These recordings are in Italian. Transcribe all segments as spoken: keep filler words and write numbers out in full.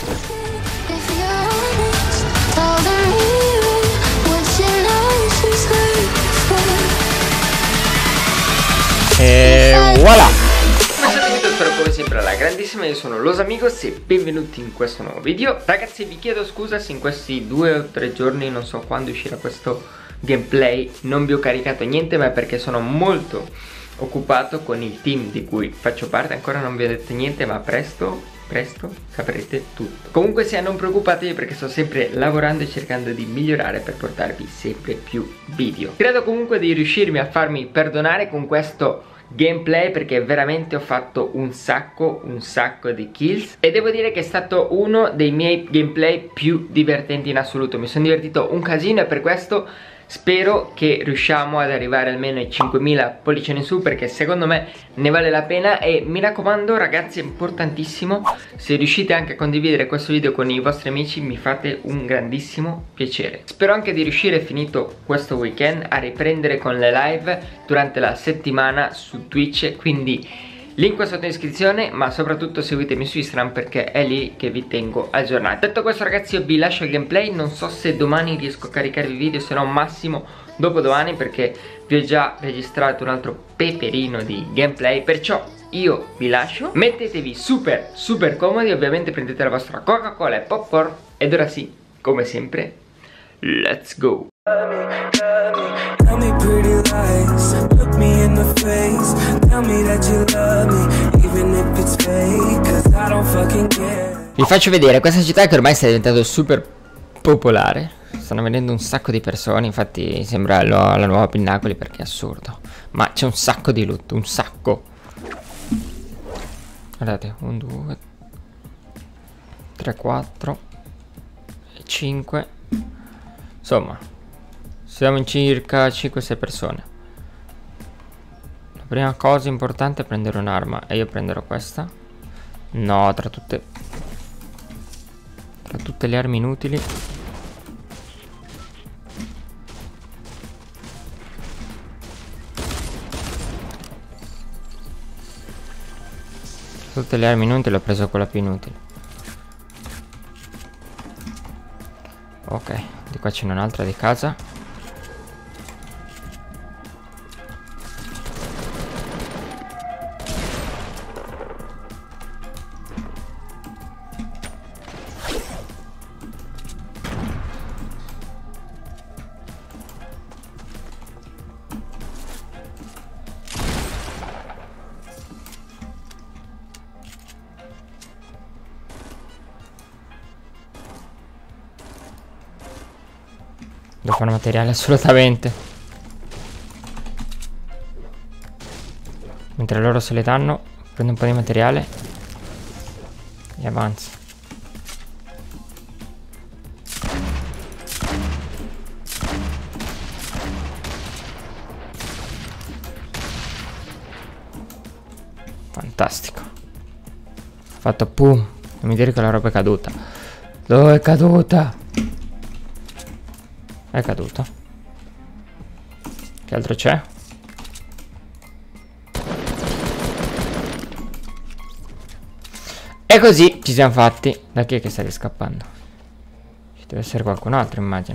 E voilà! Spero come sempre alla grandissima, io sono Los Amigos e benvenuti in questo nuovo video. Ragazzi, vi chiedo scusa se in questi due o tre giorni, non so quando uscirà questo gameplay, non vi ho caricato niente, ma è perché sono molto occupato con il team di cui faccio parte. Ancora non vi ho detto niente, ma presto, presto saprete tutto. Comunque sia, non preoccupatevi perché sto sempre lavorando e cercando di migliorare per portarvi sempre più video. Credo comunque di riuscirmi a farmi perdonare con questo gameplay perché veramente ho fatto un sacco un sacco di kills e devo dire che è stato uno dei miei gameplay più divertenti in assoluto. Mi sono divertito un casino e per questo spero che riusciamo ad arrivare almeno ai cinquemila pollici in su, perché secondo me ne vale la pena. E mi raccomando ragazzi, è importantissimo, se riuscite anche a condividere questo video con i vostri amici mi fate un grandissimo piacere. Spero anche di riuscire, finito questo weekend, a riprendere con le live durante la settimana su Twitch, quindi link qua sotto in descrizione, ma soprattutto seguitemi su Instagram perché è lì che vi tengo aggiornati. Detto questo ragazzi, io vi lascio il gameplay. Non so se domani riesco a caricarvi video, se no massimo dopodomani, perché vi ho già registrato un altro peperino di gameplay. Perciò io vi lascio, mettetevi super super comodi, ovviamente prendete la vostra Coca-Cola e popcorn. Ed ora sì, come sempre, let's go! Tell me pretty lies, look me in the face, tell me that you love me, even if it's fake, cause I don't fucking care. Vi faccio vedere questa città che ormai sta diventando super popolare. Stanno venendo un sacco di persone, infatti sembra lo, la nuova Pinnacoli perché è assurdo. Ma c'è un sacco di loot, un sacco. Guardate, un, due, tre, quattro, cinque. Insomma, siamo in circa cinque sei persone. La prima cosa importante è prendere un'arma e io prenderò questa. No, tra tutte Tra tutte le armi inutili Tra tutte le armi inutili ho preso quella più inutile. Ok, di qua c'è un'altra di casa. Devo fare materiale assolutamente. Mentre loro se le danno, prendo un po' di materiale e avanzo. Fantastico. Ho fatto pum. Non mi dire che la roba è caduta. Dove è caduta? È caduto. Che altro c'è? E così ci siamo fatti. Da chi è che stai scappando? Ci deve essere qualcun altro, immagino.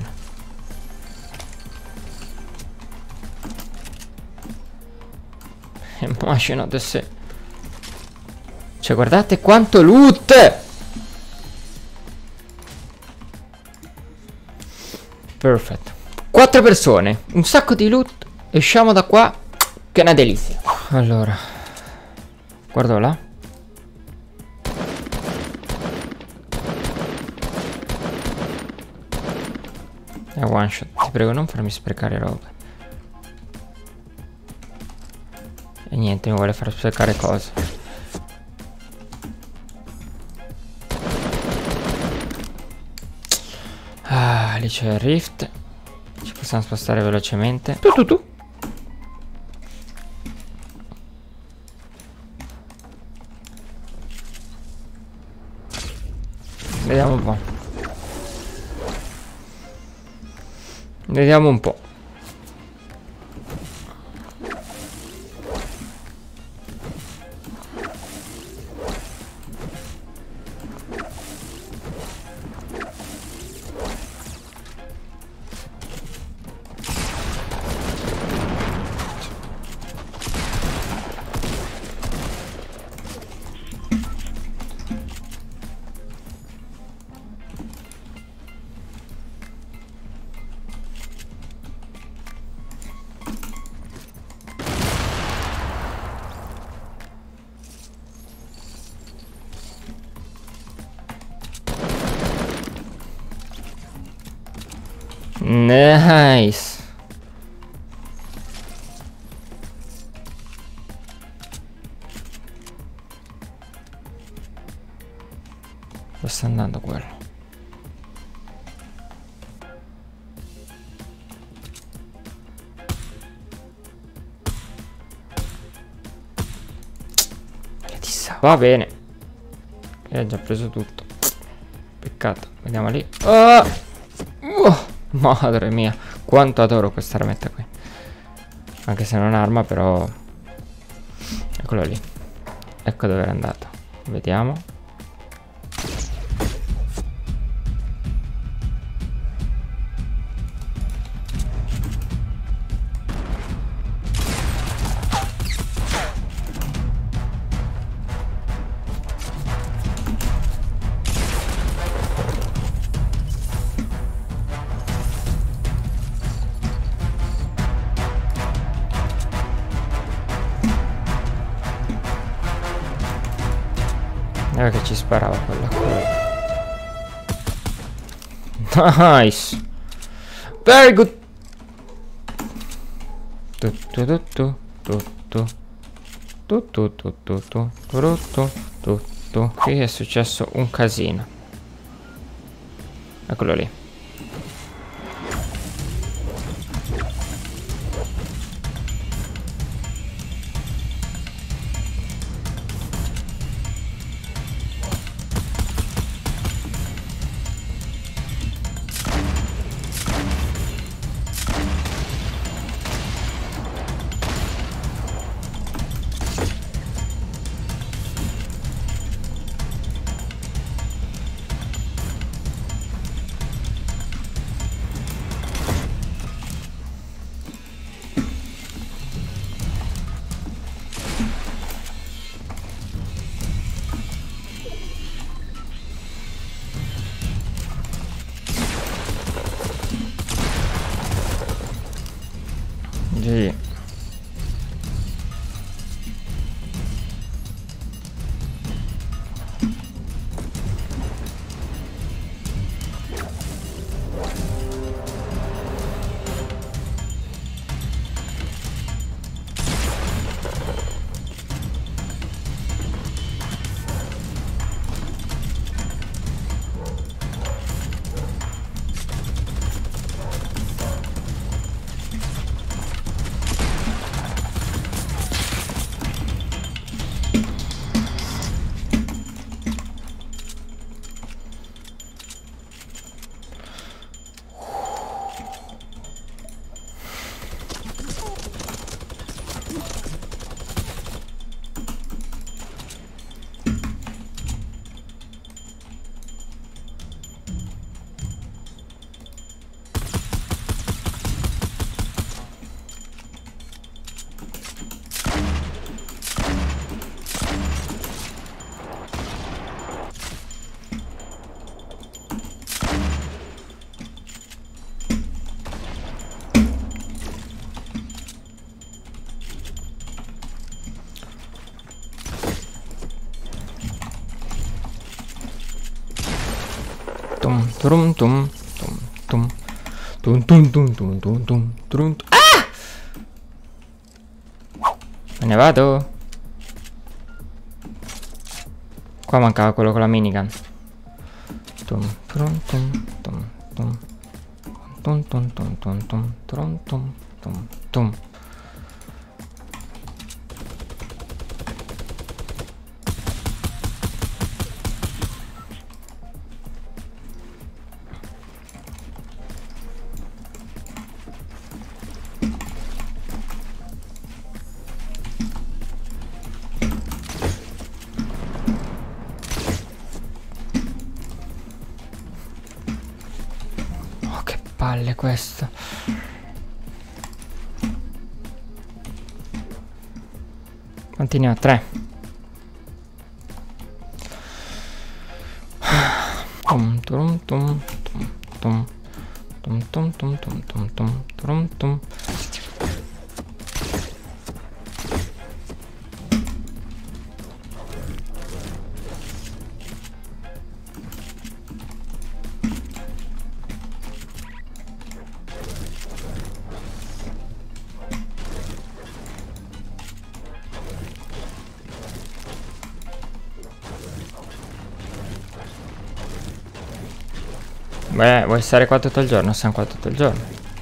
Immaginate se. Cioè guardate quanto loot. Perfetto. Quattro persone, un sacco di loot. Usciamo da qua, che è una delizia. Allora, guardo là. È one shot. Ti prego non farmi sprecare roba. E niente, mi vuole far sprecare cose. Ah, lì c'è il rift. Ci possiamo spostare velocemente. Tu tu tu. Vediamo un po'. Vediamo un po'. Nice. Dove sta andando quello? Va bene. E ha già preso tutto. Peccato. Vediamo lì. Oh! Oh! Madre mia. Quanto adoro questa armetta qui. Anche se non arma, però. Eccolo lì. Ecco dove era andato. Vediamo. Era che ci sparava quella qua. Nice. Very good. Tu tu tu tu tu tu tu tu tu tu tu tu tu tu tu. Qui è successo un casino. Eccolo lì. Sì. Tum tum tum tum tum tum tum tum tum tum tum tum. Ah! Me ne vado. Qua mancava quello con la minigun. Tum tum tum tum tum tum tum tum tum tum tum tum tum tum. Palle questo. Quanti ne ho? Tre. Tum tum tum tum tum tum tum tum tum tum tum tum tum. Beh, vuoi stare qua tutto il giorno? Siamo qua tutto il giorno.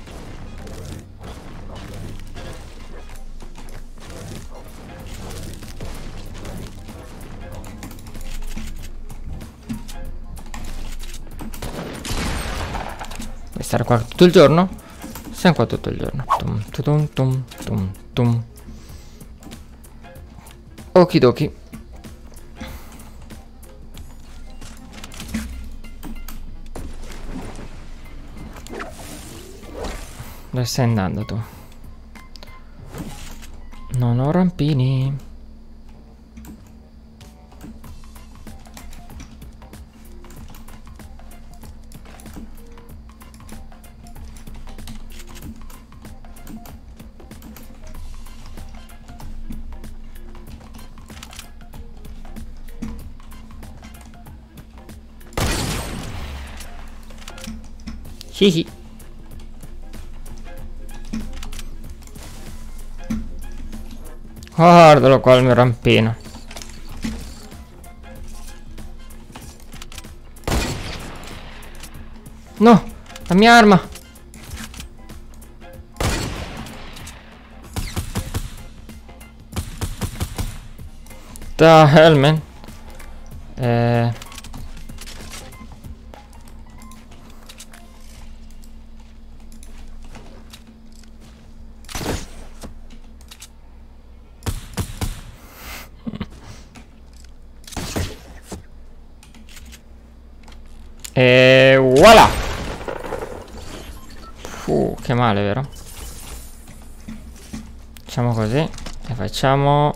Vuoi stare qua tutto il giorno? Siamo qua tutto il giorno. Tum, tum, tum, tum, tum. Okidoki. Dove stai andando tu? Non ho rampini. Hihi. Guardalo qua il mio rampino. No, la mia arma. The hell, man. Eh... E voilà. Uh, che male, vero? Facciamo così e facciamo.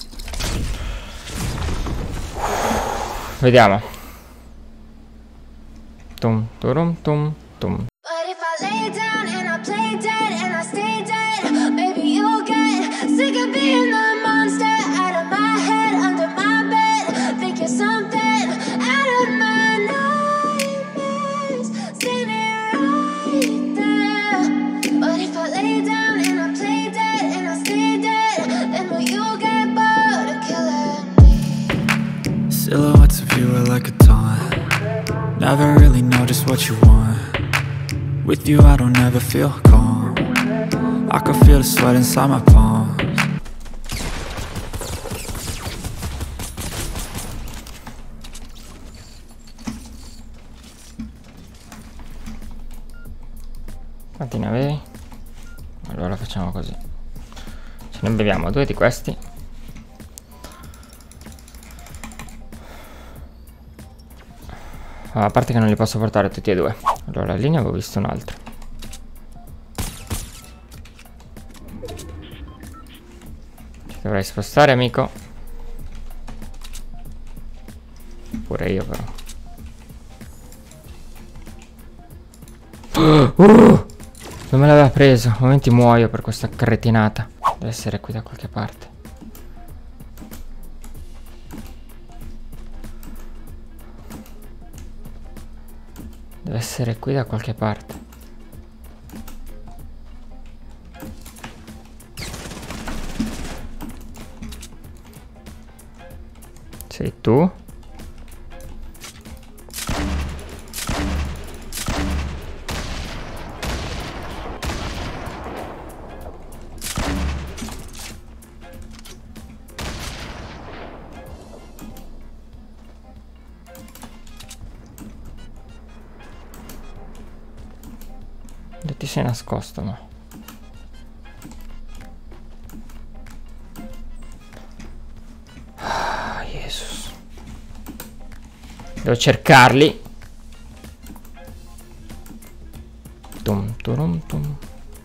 Vediamo. Tum turum tum tum. Silhouettes of you are like a taunt. Never really know just what you want. With you I don't ever feel calm. I can feel the sweat inside my palms. Quanti ne avevi? Allora facciamo così. Ce ne beviamo due di questi. A parte che non li posso portare tutti e due. Allora lì ne avevo visto un altro. Ti dovrei spostare, amico. Pure io però. Uh, non me l'aveva preso. A momenti muoio per questa cretinata. Deve essere qui da qualche parte. Deve essere qui da qualche parte. Sei tu? Dove ti sei nascosto, no? Ah, Jesus. Devo cercarli. Tum, turum, tum.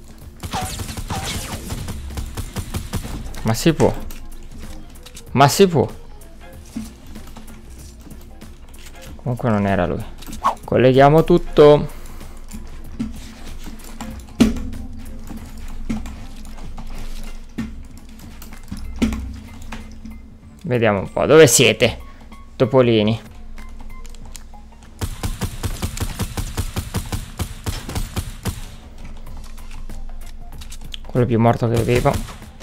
Ma si può. Ma si può. Comunque non era lui. Colleghiamo tutto. Vediamo un po'. Dove siete? Topolini. Quello più morto che vivo.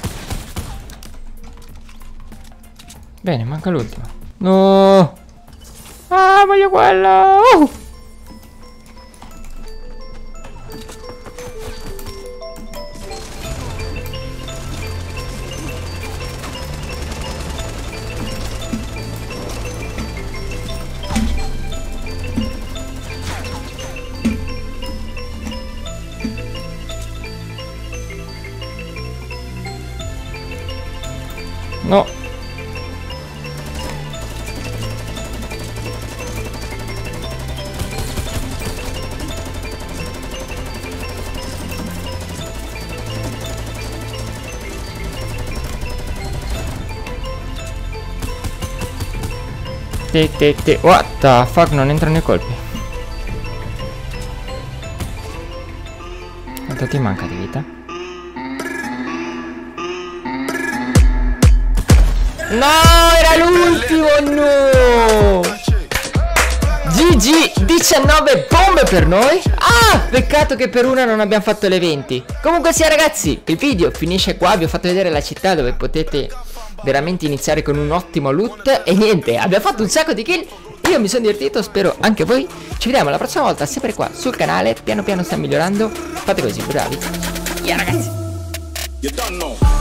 Bene, manca l'ultimo. No! Ah, voglio quello! Uh! No. Te te te. What the fuck, non entrano i colpi. Quanto ti manca di vita? No, era l'ultimo, no! G G, diciannove bombe per noi. Ah, peccato che per una non abbiamo fatto le venti. Comunque sia ragazzi, il video finisce qua. Vi ho fatto vedere la città dove potete veramente iniziare con un ottimo loot. E niente, abbiamo fatto un sacco di kill. Io mi sono divertito, spero anche voi. Ci vediamo la prossima volta sempre qua sul canale. Piano piano stiamo migliorando. Fate così, bravi. Yeah ragazzi.